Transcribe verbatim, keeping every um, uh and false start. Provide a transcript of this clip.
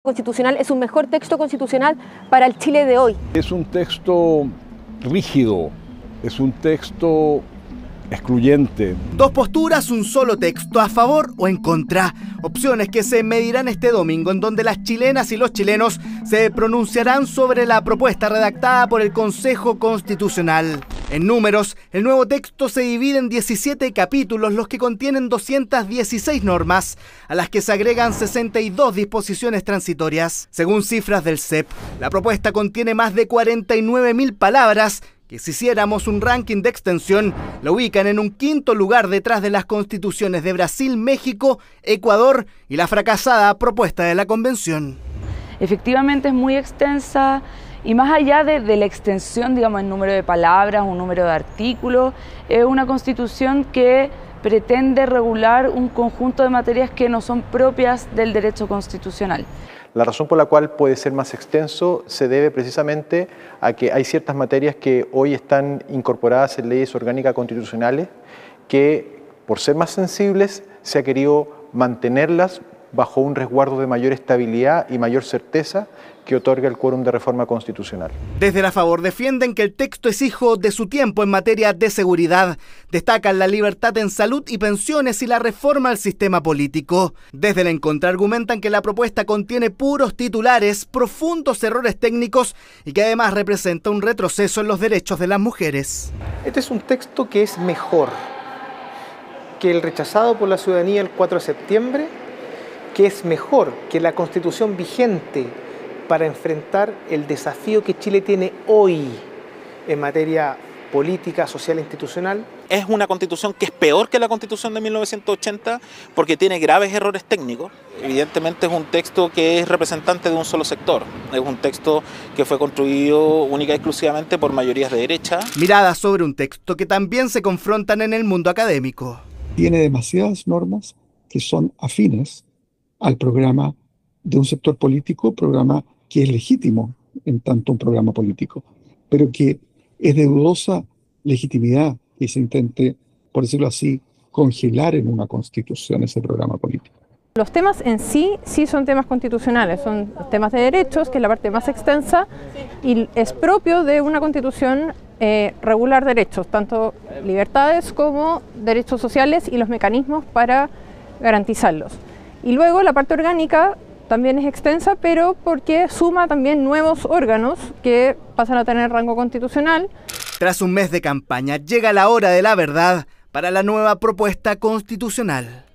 constitucional es un mejor texto constitucional para el Chile de hoy. Es un texto rígido, es un texto excluyente. Dos posturas, un solo texto, a favor o en contra. Opciones que se medirán este domingo, en donde las chilenas y los chilenos se pronunciarán sobre la propuesta redactada por el Consejo Constitucional. En números, el nuevo texto se divide en diecisiete capítulos, los que contienen doscientas dieciséis normas, a las que se agregan sesenta y dos disposiciones transitorias. Según cifras del C E P, la propuesta contiene más de cuarenta y nueve mil palabras, que si hiciéramos un ranking de extensión, lo ubican en un quinto lugar detrás de las constituciones de Brasil, México, Ecuador y la fracasada propuesta de la Convención. Efectivamente es muy extensa y más allá de, de la extensión, digamos, en número de palabras, un número de artículos, es una constitución que pretende regular un conjunto de materias que no son propias del derecho constitucional. La razón por la cual puede ser más extenso se debe precisamente a que hay ciertas materias que hoy están incorporadas en leyes orgánicas constitucionales que, por ser más sensibles, se ha querido mantenerlas bajo un resguardo de mayor estabilidad y mayor certeza que otorga el quórum de reforma constitucional. Desde la favor defienden que el texto es hijo de su tiempo en materia de seguridad. Destacan la libertad en salud y pensiones y la reforma al sistema político. Desde la en contra argumentan que la propuesta contiene puros titulares, profundos errores técnicos y que además representa un retroceso en los derechos de las mujeres. Este es un texto que es mejor que el rechazado por la ciudadanía el cuatro de septiembre, que es mejor que la Constitución vigente para enfrentar el desafío que Chile tiene hoy en materia política, social e institucional. Es una constitución que es peor que la constitución de mil novecientos ochenta porque tiene graves errores técnicos. Evidentemente es un texto que es representante de un solo sector. Es un texto que fue construido única y exclusivamente por mayorías de derecha. Miradas sobre un texto que también se confrontan en el mundo académico. Tiene demasiadas normas que son afines al programa de un sector político, programa que es legítimo en tanto un programa político, pero que es de dudosa legitimidad que se intente, por decirlo así, congelar en una constitución ese programa político. Los temas en sí, sí son temas constitucionales, son temas de derechos, que es la parte más extensa, y es propio de una constitución eh, regular derechos, tanto libertades como derechos sociales y los mecanismos para garantizarlos. Y luego la parte orgánica también es extensa, pero porque suma también nuevos órganos que pasan a tener rango constitucional. Tras un mes de campaña, llega la hora de la verdad para la nueva propuesta constitucional.